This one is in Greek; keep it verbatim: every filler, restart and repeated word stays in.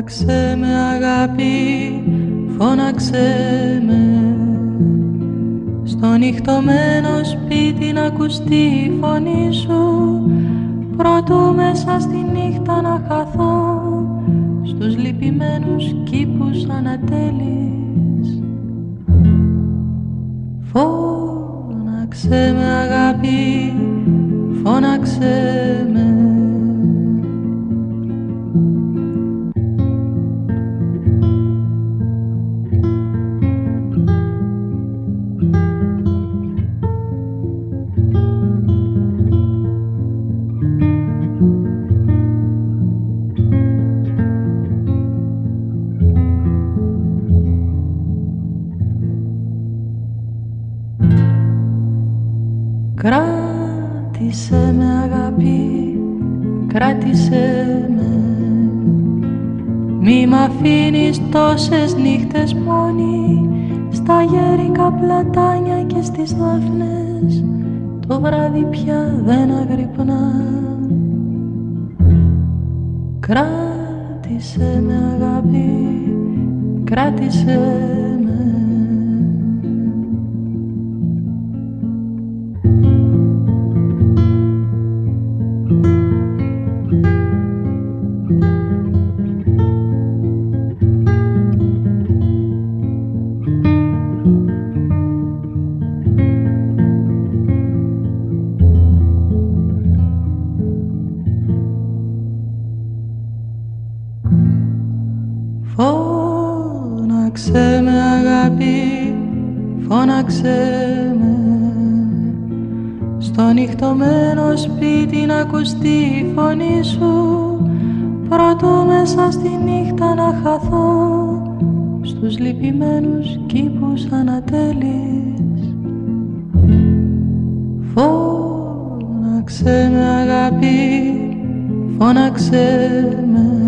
Φώναξε με αγάπη, φώναξε με. Στο νυχτωμένο σπίτι να ακουστεί η φωνή σου, προτού μέσα στη νύχτα να χαθώ στους λυπημένους κήπους ανατέλεις. Φώναξε με αγάπη, φώναξε με. Κράτησε με αγάπη, κράτησε με. Μη μ' αφήνεις τόσες νύχτες μόνη στα γέρικα πλατάνια και στις δάφνες. Το βράδυ πια δεν αγρυπνά. Κράτησε με αγάπη, κράτησε με. Φώναξε με αγάπη, φώναξε με. Στο νυχτωμένο σπίτι να ακουστεί η φωνή σου, προτού μέσα στη νύχτα να χαθώ στους λυπημένους κήπους ανατέλεις. Φώναξε με αγάπη, φώναξε με.